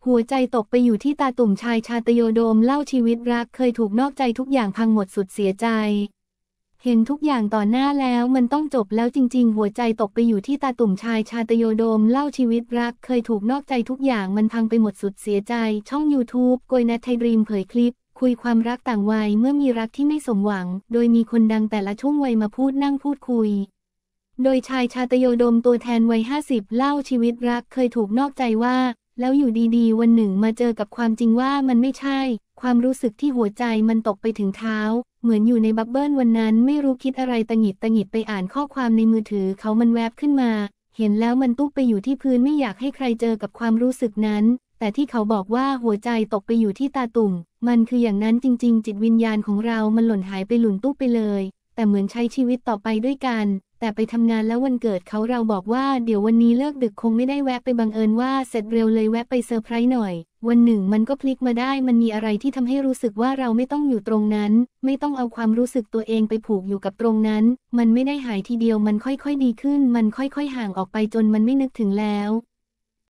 หัวใจตกไปอยู่ที่ตาตุ่มชายชาตโยโดมเล่าชีวิตรักเคยถูกนอกใจทุกอย่างพังหมดสุดเสียใจเห็นทุกอย่างต่อหน้าแล้วมันต้องจบแล้วจริงๆหัวใจตกไปอยู่ที่ตาตุ่มชายชาตโยโดมเล่าชีวิตรักเคยถูกนอกใจทุกอย่างมันพังไปหมดสุดเสียใจช่อง YouTube โกยนัทไทยดรีมเผยคลิปคุยความรักต่างวัยเมื่อมีรักที่ไม่สมหวังโดยมีคนดังแต่ละช่วงวัยมานั่งพูดคุยโดยชายชาตโยโดมตัวแทนวัย50เล่าชีวิตรักเคยถูกนอกใจว่าแล้วอยู่ดีๆวันหนึ่งมาเจอกับความจริงว่ามันไม่ใช่ความรู้สึกที่หัวใจมันตกไปถึงเท้าเหมือนอยู่ในบับเบิ้ลวันนั้นไม่รู้คิดอะไรตะหงิดไปอ่านข้อความในมือถือเขามันแวบขึ้นมาเห็นแล้วมันตุ๊บไปอยู่ที่พื้นไม่อยากให้ใครเจอกับความรู้สึกนั้นแต่ที่เขาบอกว่าหัวใจตกไปอยู่ที่ตาตุ่มมันคืออย่างนั้นจริงๆจิตวิญญาณของเรามันหล่นหายไปหลุนตุ๊บไปเลยแต่เหมือนใช้ชีวิตต่อไปด้วยกันแต่ไปทำงานแล้ววันเกิดเขาเราบอกว่าเดี๋ยววันนี้เลิกดึกคงไม่ได้แวะไปบังเอิญว่าเสร็จเร็วเลยแวะไปเซอร์ไพรส์หน่อยวันหนึ่งมันก็พลิกมาได้มันมีอะไรที่ทำให้รู้สึกว่าเราไม่ต้องอยู่ตรงนั้นไม่ต้องเอาความรู้สึกตัวเองไปผูกอยู่กับตรงนั้นมันไม่ได้หายทีเดียวมันค่อยๆดีขึ้นมันค่อยๆห่างออกไปจนมันไม่นึกถึงแล้ว